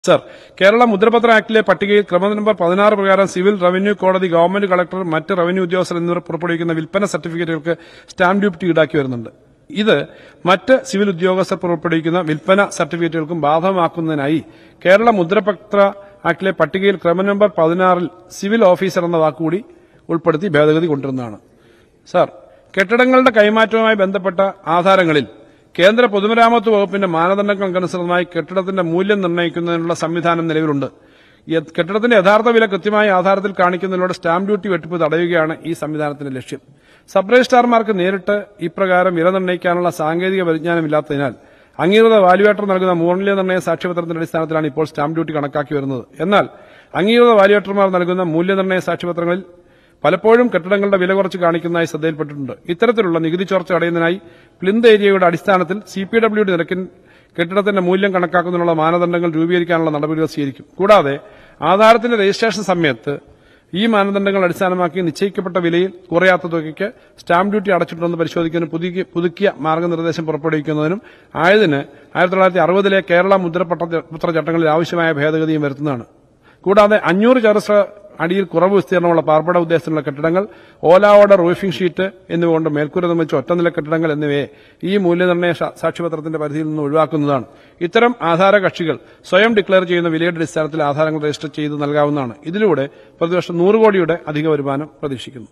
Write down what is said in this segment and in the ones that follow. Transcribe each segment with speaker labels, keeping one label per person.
Speaker 1: Sir, Kerala മുദ്രപത്ര ആക്ടിലെ പട്ടികയിൽ ക്രമ നമ്പർ 16 പ്രകാരം സിവിൽ, റവന്യൂ കോടതി, ഗവൺമെന്റ് കളക്ടർ, മറ്റ് റവന്യൂ ഉദ്യോഗസ്ഥർ എന്നിവർ പുറപ്പെടുവിക്കുന്ന വിൽപ്പന സർട്ടിഫിക്കറ്റുകൾക്ക് സ്റ്റാമ്പ് ഡ്യൂട്ടി ഈടാക്കി വരുന്നുണ്ട്. ഇത് മറ്റ് സിവിൽ ഉദ്യോഗസ്ഥർ പുറപ്പെടുവിക്കുന്ന വിൽപ്പന സർട്ടിഫിക്കറ്റുകൾക്കും ബാധകമാക്കുന്നതിനായി കേരള മുദ്രപത്ര ആക്ടിലെ പട്ടികയിൽ ക്രമ നമ്പർ 16-ൽ സിവിൽ ഓഫീസർ എന്ന വാക്കുകൂടി ഉൾപ്പെടുത്തി ഭേദഗതി കൊണ്ടുവരുന്നതാണ്. സർ, കെട്ടിടങ്ങളുടെ കൈമാറ്റവുമായി ബന്ധപ്പെട്ട ആധാരങ്ങളിൽ കേന്ദ്ര പൊതുമരാമത്ത് വകുപ്പിന്റെ മാനദണ്ഡങ്ങൾക്കനുസൃതമായി കെട്ടിടത്തിന്റെ മൂല്യം നിർണ്ണയിക്കുന്നതിനുള്ള സംവിധാനം നിലവിലുണ്ട്. കെട്ടിടത്തിന്റെ യഥാർത്ഥ വില കൃത്യമായി ആധാരത്തിൽ കാണിക്കുന്നതിലൂടെ സ്റ്റാമ്പ് ഡ്യൂട്ടി വെട്ടിപ്പ് തടയുകയാണ് ഈ സംവിധാനത്തിന്റെ ലക്ഷ്യം. സബ് രജിസ്ട്രാർമാർക്ക് നേരിട്ട് ഇപ്രകാരം വില നിർണ്ണയിക്കാനുള്ള സാങ്കേതിക പരിജ്ഞാനമില്ലാത്തതിനാൽ അംഗീകൃത വാല്യുവേറ്റർ നൽകുന്ന മൂല്യനിർണ്ണയ സാക്ഷ്യപത്രത്തിന്റെ അടിസ്ഥാനത്തിലാണ് ഇപ്പോൾ സ്റ്റാമ്പ് ഡ്യൂട്ടി കണക്കാക്കി വരുന്നത്. എന്നാൽ അംഗീകൃത വാല്യുവേറ്റർമാർ നൽകുന്ന മൂല്യനിർണ്ണയ സാക്ഷ്യപത്രങ്ങളിൽ പലപ്പോഴും കെട്ടിടങ്ങളുടെ വില കുറച്ച് കാണിക്കുന്നതായി ശ്രദ്ധയിൽപ്പെട്ടിട്ടുണ്ട്. ഇത്തരത്തിലുള്ള നികുതി ചോർച്ച തടയുന്നതിനായി പ്ലിന്ത് ഏരിയയുടെ അടിസ്ഥാനത്തിൽ CPWD നിരക്കിൽ കെട്ടിടത്തിന്റെ മൂല്യം കണക്കാക്കുന്നതിനുള്ള മാനദണ്ഡങ്ങൾ രൂപീകരിക്കാനുള്ള നടപടികൾ സ്വീകരിക്കും. കൂടാതെ ആധാരത്തിന്റെ രജിസ്ട്രേഷൻ സമയത്ത് ഈ മാനദണ്ഡങ്ങൾ അടിസ്ഥാനമാക്കി നിശ്ചയിക്കപ്പെട്ട വിലയിൽ കുറയാത്ത തുകയ്ക്ക് സ്റ്റാമ്പ് ഡ്യൂട്ടി അടച്ചിട്ടുണ്ടെന്ന് പരിശോധിക്കുന്നതിന് പുതുക്കിയ മാർഗ്ഗനിർദ്ദേശം പുറപ്പെടുവിക്കുന്നതിനും ആയതിന് 1960-ലെ കേരള മുദ്രപത്ര ചട്ടങ്ങളിൽ ആവശ്യമായ ഭേദഗതിയും വരുത്തുന്നതാണ്. കൂടാതെ 500 ചതുരശ്ര അടിയിൽ കുറവ് വിസ്തീർണമുള്ള പാർപ്പിട ഉദ്ദേശത്തിലുള്ള കെട്ടിടങ്ങൾ, ഓല ഓർഡർ, റൂഫിംഗ് ഷീറ്റ് എന്നിവ കൊണ്ട് മേൽക്കൂര നിർമ്മിച്ച ഒറ്റനില കെട്ടിടങ്ങൾ എന്നിവയെ ഈ മൂല്യനിർണ്ണയ സാക്ഷ്യപത്രത്തിന്റെ പരിധിയിൽ നിന്ന് ഒഴിവാക്കുന്നതാണ്. ഇത്തരം ആധാര കക്ഷികൾ സ്വയം ഡിക്ലെയർ ചെയ്യുന്ന വിലയുടെ അടിസ്ഥാനത്തിൽ ആധാരങ്ങൾ രജിസ്റ്റർ ചെയ്ത് നൽകാവുന്നതാണ്. ഇതിലൂടെ പ്രതിവർഷം 100 കോടിയുടെ അധിക വരുമാനം പ്രതീക്ഷിക്കുന്നു.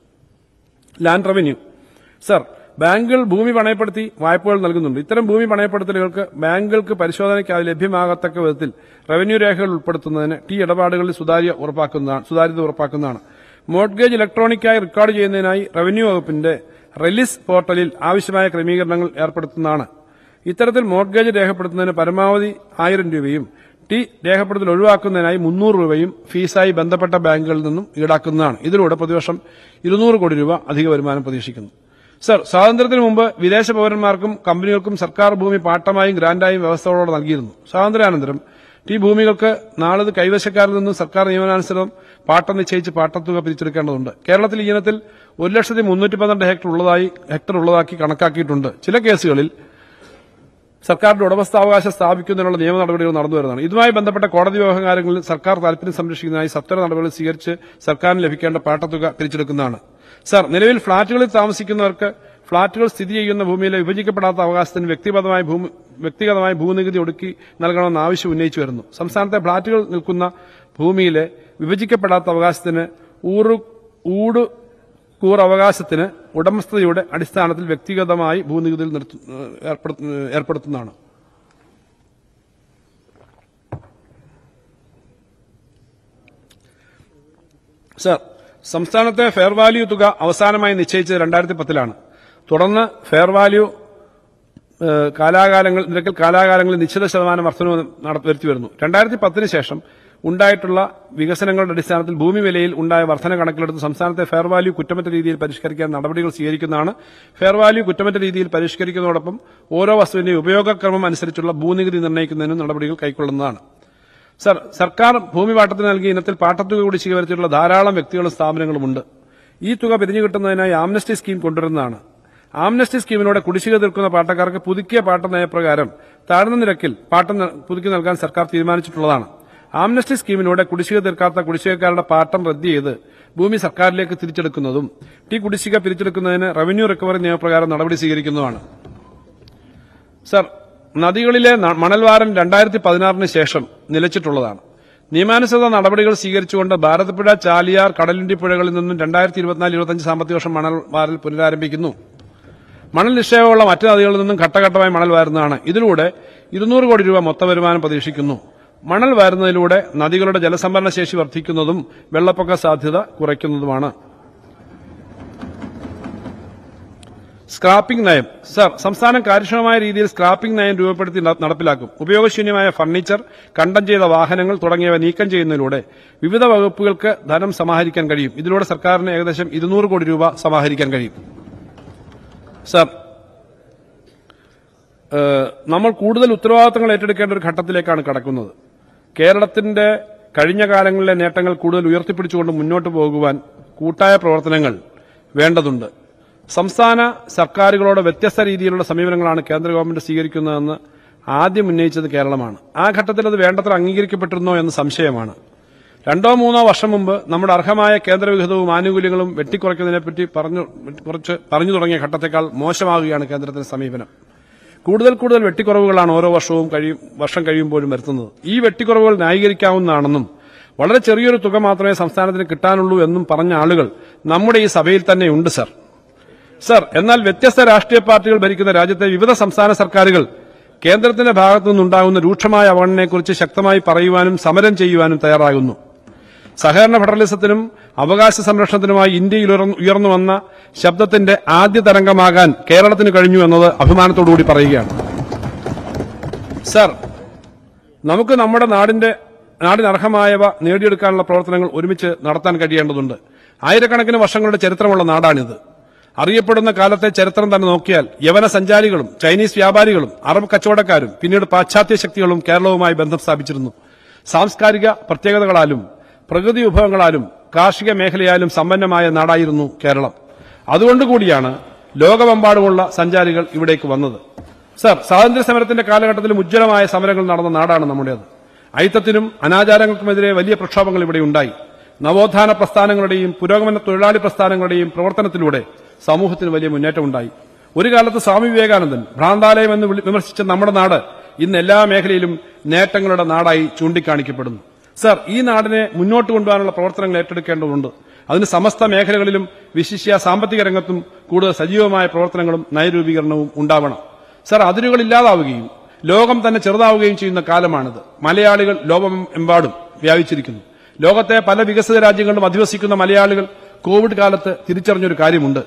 Speaker 1: Land revenue. സർ, ബാങ്കുകൾ ഭൂമി പണയപ്പെടുത്തി വായ്പകൾ നൽകുന്നുണ്ട്. ഇത്തരം ഭൂമി പണയപ്പെടുത്തലുകൾക്ക് ബാങ്കുകൾക്ക് പരിശോധനയ്ക്കായി ലഭ്യമാകത്തക്ക വിധത്തിൽ റവന്യൂ രേഖകൾ ഉൾപ്പെടുത്തുന്നതിന് ഇടപാടുകളിൽ സുതാര്യത ഉറപ്പാക്കുന്നതാണ്. മോർട്ട്ഗേജ് ഇലക്ട്രോണിക്കായി റെക്കോർഡ് ചെയ്യുന്നതിനായി റവന്യൂ വകുപ്പിന്റെ റിലീസ് പോർട്ടലിൽ ആവശ്യമായ ക്രമീകരണങ്ങൾ ഏർപ്പെടുത്തുന്നതാണ്. ഇത്തരത്തിൽ മോർട്ട്ഗേജ് രേഖപ്പെടുത്തുന്നതിന് പരമാവധി 1000 രൂപയും രേഖപ്പെടുത്തൽ ഒഴിവാക്കുന്നതിനായി 300 രൂപയും ഫീസായി ബന്ധപ്പെട്ട ബാങ്കുകളിൽ നിന്നും ഈടാക്കുന്നതാണ്. ഇതിലൂടെ പ്രതിവർഷം 200 കോടി രൂപ അധിക വരുമാനം പ്രതീക്ഷിക്കുന്നു. സർ, സ്വാതന്ത്ര്യത്തിന് മുമ്പ് വിദേശ പൌരന്മാർക്കും കമ്പനികൾക്കും സർക്കാർ ഭൂമി പാട്ടമായും ഗ്രാന്റായും വ്യവസ്ഥകളോടെ നൽകിയിരുന്നു. സ്വാതന്ത്ര്യാനന്തരം ഭൂമികൾക്ക് നാളത് കൈവശക്കാരിൽ നിന്നും സർക്കാർ നിയമനാനുസൃതം പാട്ടം നിശ്ചയിച്ച് പാട്ടത്തുക പിരിച്ചെടുക്കേണ്ടതുണ്ട്. കേരളത്തിൽ ഈ ഇനത്തിൽ 1,312 ഹെക്ടർ ഉള്ളതാക്കി കണക്കാക്കിയിട്ടുണ്ട്. ചില കേസുകളിൽ സർക്കാരിന്റെ ഉടമസ്ഥാവകാശം സ്ഥാപിക്കുന്നതിനുള്ള നിയമ നടപടികൾ നടന്നുവരുന്നതാണ്. ഇതുമായി ബന്ധപ്പെട്ട കോടതി വ്യവഹാരങ്ങളിൽ സർക്കാർ താൽപര്യം സംരക്ഷിക്കുന്നതിനായി സത്വര നടപടികൾ സ്വീകരിച്ച് സർക്കാരിന് ലഭിക്കേണ്ട പാട്ടത്തുക പിരിച്ചെടുക്കുന്നതാണ്. സർ, നിലവിൽ ഫ്ളാറ്റുകളിൽ താമസിക്കുന്നവർക്ക് ഫ്ളാറ്റുകൾ സ്ഥിതി ചെയ്യുന്ന ഭൂമിയിലെ വിഭജിക്കപ്പെടാത്ത അവകാശത്തിന് വ്യക്തിഗതമായി ഭൂനികുതി ഒടുക്കി നൽകണമെന്ന ആവശ്യം ഉന്നയിച്ചു വരുന്നു. സംസ്ഥാനത്തെ ഫ്ളാറ്റുകൾ നിൽക്കുന്ന ഭൂമിയിലെ വിഭജിക്കപ്പെടാത്ത അവകാശത്തിന് അവകാശത്തിന് ഉടമസ്ഥതയുടെ അടിസ്ഥാനത്തിൽ വ്യക്തിഗതമായി ഭൂനികുതിയിൽ ഏർപ്പെടുത്തുന്നതാണ്. സർ, സംസ്ഥാനത്തെ ഫെയർ വാല്യൂ തുക അവസാനമായി നിശ്ചയിച്ചത് 2010-ലാണ്. തുടർന്ന് ഫെയർ വാല്യൂ നിരക്കിൽ കാലാകാലങ്ങളിൽ നിശ്ചിത ശതമാനം വർധനവ് വരുത്തിവരുന്നു. 2010-ന് ശേഷം ഉണ്ടായിട്ടുള്ള വികസനങ്ങളുടെ അടിസ്ഥാനത്തിൽ ഭൂമി വിലയിൽ ഉണ്ടായ വർധന കണക്കിലെടുത്ത് സംസ്ഥാനത്തെ ഫെയർ വാല്യൂ കുറ്റമറ്റ രീതിയിൽ പരിഷ്കരിക്കാൻ നടപടികൾ സ്വീകരിക്കുന്നതാണ്. ഫെയർ വാല്യൂ കുറ്റമറ്റ രീതിയിൽ പരിഷ്കരിക്കുന്നതോടൊപ്പം ഓരോ വസ്തുവിന്റെയും ഉപയോഗക്രമം അനുസരിച്ചുള്ള ഭൂനികുതി നിർണ്ണയിക്കുന്നതിനും നടപടികൾ കൈക്കൊള്ളുന്നതാണ്. സർ, സർക്കാർ ഭൂമി പാട്ടത്തിന് നൽകിയ ഇനത്തിൽ പാട്ടത്തുക കുടിശ്ശിക വരുത്തിയിട്ടുള്ള ധാരാളം വ്യക്തികളും സ്ഥാപനങ്ങളുമുണ്ട്. ഈ തുക പിരിഞ്ഞു കിട്ടുന്നതിനായി ആംനസ്റ്റി സ്കീം കൊണ്ടുവരുന്നതാണ്. ആംനസ്റ്റി സ്കീമിലൂടെ കുടിശ്ശിക തീർക്കുന്ന പാട്ടക്കാർക്ക് പുതുക്കിയ പാട്ട നയപ്രകാരം താഴ്ന്ന നിരക്കിൽ പാട്ടം പുതുക്കി നൽകാൻ സർക്കാർ തീരുമാനിച്ചിട്ടുള്ളതാണ്. ആംനസ്റ്റി സ്കീമിലൂടെ കുടിശ്ശിക തീർക്കാത്ത കുടിശ്ശികക്കാരുടെ പാട്ടം റദ്ദ് ചെയ്ത് ഭൂമി സർക്കാരിലേക്ക് തിരിച്ചെടുക്കുന്നതും കുടിശ്ശിക പിരിച്ചെടുക്കുന്നതിന് റവന്യൂ റിക്കവറി നിയമപ്രകാരം നടപടി സ്വീകരിക്കുന്നതുമാണ്. സർ, നദികളിലെ മണൽവാരം 2016-ന് ശേഷം നിലച്ചിട്ടുള്ളതാണ്. നിയമാനുസൃത നടപടികൾ സ്വീകരിച്ചുകൊണ്ട് ഭാരതപ്പുഴ, ചാലിയാർ, കടലുണ്ടി പുഴകളിൽ നിന്നും 2024-25 സാമ്പത്തിക വർഷം മണൽ വാരൽ പുനരാരംഭിക്കുന്നു. മണൽ നിക്ഷേപമുള്ള മറ്റ് നദികളിൽ നിന്നും ഘട്ടഘട്ടമായി മണൽ വാരുന്നതാണ്. ഇതിലൂടെ 200 കോടി രൂപ മൊത്ത വരുമാനം പ്രതീക്ഷിക്കുന്നു. മണൽ വാരുന്നതിലൂടെ നദികളുടെ ജലസംഭരണ ശേഷി വർദ്ധിക്കുന്നതും വെള്ളപ്പൊക്ക സാധ്യത കുറയ്ക്കുന്നതുമാണ്. സ്ക്രാപ്പിംഗ് നയം. സർ, സംസ്ഥാനം കാര്യക്ഷമമായ രീതിയിൽ സ്ക്രാപ്പിംഗ് നയം രൂപപ്പെടുത്തി നടപ്പിലാക്കും. ഉപയോഗശൂന്യമായ ഫർണിച്ചർ, കണ്ടം ചെയ്ത വാഹനങ്ങൾ തുടങ്ങിയവ നീക്കം ചെയ്യുന്നതിലൂടെ വിവിധ വകുപ്പുകൾക്ക് ധനം സമാഹരിക്കാൻ കഴിയും. ഇതിലൂടെ സർക്കാരിന് ഏകദേശം 200 കോടി രൂപ സമാഹരിക്കാൻ കഴിയും. സർ, നമ്മൾ കൂടുതൽ ഉത്തരവാദിത്തങ്ങൾ ഏറ്റെടുക്കേണ്ട ഒരു ഘട്ടത്തിലേക്കാണ് കടക്കുന്നത്. കേരളത്തിന്റെ കഴിഞ്ഞ കാലങ്ങളിലെ നേട്ടങ്ങൾ കൂടുതൽ ഉയർത്തിപ്പിടിച്ചുകൊണ്ട് മുന്നോട്ട് പോകുവാൻ കൂട്ടായ പ്രവർത്തനങ്ങൾ വേണ്ടതുണ്ട്. സംസ്ഥാന സർക്കാരുകളോട് വ്യത്യസ്ത രീതിയിലുള്ള സമീപനങ്ങളാണ് കേന്ദ്ര ഗവൺമെന്റ് സ്വീകരിക്കുന്നതെന്ന് ആദ്യം ഉന്നയിച്ചത് കേരളമാണ്. ആ ഘട്ടത്തിൽ അത് വേണ്ടത്ര അംഗീകരിക്കപ്പെട്ടിരുന്നോ എന്ന് സംശയമാണ്. 2-3 വർഷം മുമ്പ് നമ്മുടെ അർഹമായ കേന്ദ്രവിഹിതവും ആനുകൂല്യങ്ങളും വെട്ടിക്കുറയ്ക്കുന്നതിനെപ്പറ്റി പറഞ്ഞു തുടങ്ങിയ ഘട്ടത്തേക്കാൾ മോശമാകുകയാണ് കേന്ദ്രത്തിന്റെ സമീപനം. കൂടുതൽ വെട്ടിക്കുറവുകളാണ് ഓരോ വർഷം കഴിയുമ്പോഴും വരുത്തുന്നത്. ഈ വെട്ടിക്കുറവുകൾ ന്യായീകരിക്കാവുന്നതാണെന്നും വളരെ ചെറിയൊരു തുക മാത്രമേ സംസ്ഥാനത്തിന് കിട്ടാനുള്ളൂ എന്നും പറഞ്ഞ ആളുകൾ നമ്മുടെ ഈ സഭയിൽ തന്നെയുണ്ട് സർ. എന്നാൽ വ്യത്യസ്ത രാഷ്ട്രീയ പാർട്ടികൾ ഭരിക്കുന്ന രാജ്യത്തെ വിവിധ സംസ്ഥാന സർക്കാരുകൾ കേന്ദ്രത്തിന്റെ ഭാഗത്തു നിന്നുണ്ടാകുന്ന രൂക്ഷമായ അവഗണനയെക്കുറിച്ച് ശക്തമായി പറയുവാനും സമരം ചെയ്യുവാനും തയ്യാറാകുന്നു. സഹകരണ ഫെഡറലിസത്തിനും അവകാശ സംരക്ഷണത്തിനുമായി ഇന്ത്യയിൽ ഉയർന്നു വന്ന ശബ്ദത്തിന്റെ ആദ്യ തരംഗമാകാൻ കേരളത്തിന് കഴിഞ്ഞു എന്നത് അഭിമാനത്തോടുകൂടി പറയുകയാണ്. സർ, നമുക്ക് നമ്മുടെ നാടിനർഹമായവ നേടിയെടുക്കാനുള്ള പ്രവർത്തനങ്ങൾ ഒരുമിച്ച് നടത്താൻ കഴിയേണ്ടതുണ്ട്. ആയിരക്കണക്കിന് വർഷങ്ങളുടെ ചരിത്രമുള്ള നാടാണിത്. അറിയപ്പെടുന്ന കാലത്തെ ചരിത്രം തന്നെ നോക്കിയാൽ യവന സഞ്ചാരികളും ചൈനീസ് വ്യാപാരികളും അറബ് കച്ചവടക്കാരും പിന്നീട് പാശ്ചാത്യ ശക്തികളും കേരളവുമായി ബന്ധം സ്ഥാപിച്ചിരുന്നു. സാംസ്കാരിക പ്രത്യേകതകളാലും പ്രകൃതി വിഭവങ്ങളാലും കാർഷിക മേഖലയാലും സമ്പന്നമായ നാടായിരുന്നു കേരളം. അതുകൊണ്ടുകൂടിയാണ് ലോകമെമ്പാടുമുള്ള സഞ്ചാരികൾ ഇവിടേക്ക് വന്നത്. സർ, സ്വാതന്ത്ര്യ സമരത്തിന്റെ കാലഘട്ടത്തിലും ഉജ്ജ്വലമായ സമരങ്ങൾ നടന്ന നാടാണ് നമ്മുടേത്. അയിത്തത്തിനും അനാചാരങ്ങൾക്കുമെതിരെ വലിയ പ്രക്ഷോഭങ്ങൾ ഇവിടെ ഉണ്ടായി. നവോത്ഥാന പ്രസ്ഥാനങ്ങളുടെയും പുരോഗമന തൊഴിലാളി പ്രസ്ഥാനങ്ങളുടെയും പ്രവർത്തനത്തിലൂടെ സമൂഹത്തിന് വലിയ മുന്നേറ്റമുണ്ടായി. ഒരു കാലത്ത് സ്വാമി വിവേകാനന്ദൻ ഭ്രാന്താലയം എന്ന് വിമർശിച്ച നമ്മുടെ നാട് ഇന്ന് എല്ലാ മേഖലയിലും നേട്ടങ്ങളുടെ നാടായി ചൂണ്ടിക്കാണിക്കപ്പെടുന്നു. സർ, ഈ നാടിനെ മുന്നോട്ട് കൊണ്ടുപോകാനുള്ള പ്രവർത്തനങ്ങൾ ഏറ്റെടുക്കേണ്ടതുണ്ട്. അതിന് സമസ്ത മേഖലകളിലും വിശിഷ്യ സാമ്പത്തിക രംഗത്തും കൂടുതൽ സജീവമായ പ്രവർത്തനങ്ങളും നയരൂപീകരണവും ഉണ്ടാവണം. സർ, അതിരുകൾ ഇല്ലാതാവുകയും ലോകം തന്നെ ചെറുതാവുകയും ചെയ്യുന്ന കാലമാണിത്. മലയാളികൾ ലോകമെമ്പാടും വ്യാപിച്ചിരിക്കുന്നു. ലോകത്തെ പല വികസിത രാജ്യങ്ങളിലും അധിവസിക്കുന്ന മലയാളികൾ കോവിഡ് കാലത്ത് തിരിച്ചറിഞ്ഞൊരു കാര്യമുണ്ട്: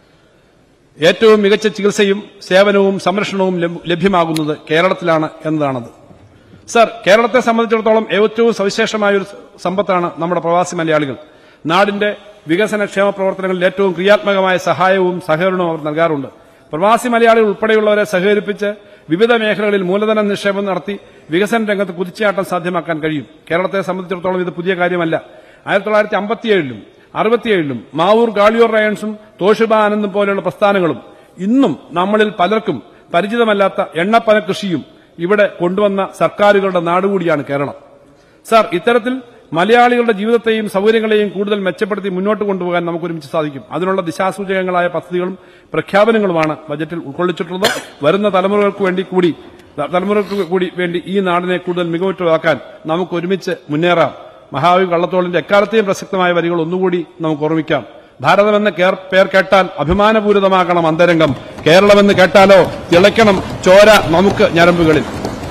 Speaker 1: ഏറ്റവും മികച്ച ചികിത്സയും സേവനവും സംരക്ഷണവും ലഭ്യമാകുന്നത് കേരളത്തിലാണ് എന്നതാണത്. സർ, കേരളത്തെ സംബന്ധിച്ചിടത്തോളം ഏറ്റവും സവിശേഷമായ ഒരു സമ്പത്താണ് നമ്മുടെ പ്രവാസി മലയാളികൾ. നാടിന്റെ വികസനക്ഷേമ പ്രവർത്തനങ്ങളിൽ ഏറ്റവും ക്രിയാത്മകമായ സഹായവും സഹകരണവും അവർ നൽകാറുണ്ട്. പ്രവാസി മലയാളികൾ ഉൾപ്പെടെയുള്ളവരെ സഹകരിപ്പിച്ച് വിവിധ മേഖലകളിൽ മൂലധന നിക്ഷേപം നടത്തി വികസന രംഗത്ത് കുതിച്ചുചാട്ടം സാധ്യമാക്കാൻ കഴിയും. കേരളത്തെ സംബന്ധിച്ചിടത്തോളം ഇത് പുതിയ കാര്യമല്ല. 1957-ലും 67-ലും മാവൂർ ഗാളിയോർ റയൺസും തോഷിബ ആനന്ദും പോലെയുള്ള പ്രസ്ഥാനങ്ങളും ഇന്നും നമ്മളിൽ പലർക്കും പരിചിതമല്ലാത്ത എണ്ണപ്പന കൃഷിയും ഇവിടെ കൊണ്ടുവന്ന സർക്കാരുകളുടെ നാടുകൂടിയാണ് കേരളം. സർ, ഇത്തരത്തിൽ മലയാളികളുടെ ജീവിതത്തെയും സൌകര്യങ്ങളെയും കൂടുതൽ മെച്ചപ്പെടുത്തി മുന്നോട്ട് കൊണ്ടുപോകാൻ നമുക്ക് ഒരുമിച്ച് സാധിക്കും. അതിനുള്ള ദിശാസൂചകങ്ങളായ പദ്ധതികളും പ്രഖ്യാപനങ്ങളുമാണ് ബജറ്റിൽ ഉൾക്കൊള്ളിച്ചിട്ടുള്ളത്. വരുന്ന തലമുറകൾക്ക് കൂടി വേണ്ടി ഈ നാടിനെ കൂടുതൽ മികവുറ്റതാക്കാൻ നമുക്ക് ഒരുമിച്ച് മുന്നേറാം. മഹാകവി വള്ളത്തോളിന്റെ എക്കാലത്തെയും പ്രസക്തമായ വരികൾ ഒന്നുകൂടി നമുക്ക് ഓർമ്മിക്കാം: ഭാരതമെന്ന് പേർ കേട്ടാൽ അഭിമാനപൂരിതമാകണം അന്തരംഗം, കേരളമെന്ന് കേട്ടാലോ തിളയ്ക്കണം ചോര നമുക്ക് ഞരമ്പുകളിൽ.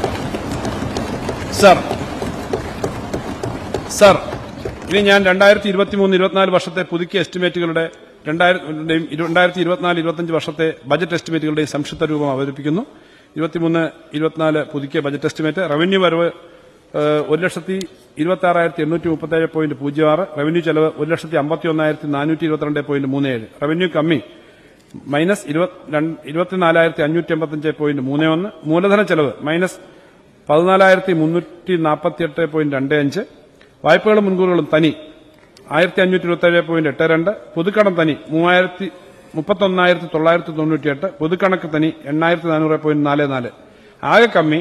Speaker 1: സർ, ഇനി ഞാൻ 2023-24 വർഷത്തെ പുതുക്കിയ എസ്റ്റിമേറ്റുകളുടെ 2024-25 വർഷത്തെ ബജറ്റ് എസ്റ്റിമേറ്റുകളുടെയും സംക്ഷിപ്ത രൂപം അവതരിപ്പിക്കുന്നു. 23-24 പുതുക്കിയ ബജറ്റ് എസ്റ്റിമേറ്റ്: റവന്യൂ വരവ് 1,26,837.06, റവന്യൂ ചെലവ് 1,51,422.37, റവന്യൂ കമ്മി -24,555.31, മൂലധന ചെലവ് -14,348.25, വായ്പകളും മുൻകൂറുകളും തനി 1,527.82, പൊതുക്കടം തനി 31,998, പൊതുക്കണക്ക് തനി 8,400.44, ആകെ കമ്മി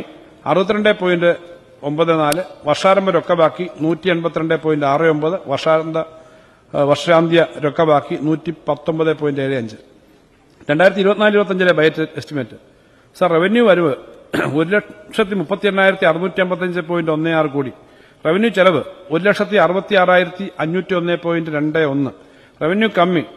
Speaker 1: 62.94, വർഷാരംഭ രൊക്കബാക്കി 182.69, വർഷാന്ത്യ രൊക്കബാക്കി 119.75. 2024-25 ബജറ്റ് എസ്റ്റിമേറ്റ്. സർ, റവന്യൂ വരവ് 1,38,655.16 കോടി, റവന്യൂ ചെലവ് 1,66,501.21, റവന്യൂ കമ്മി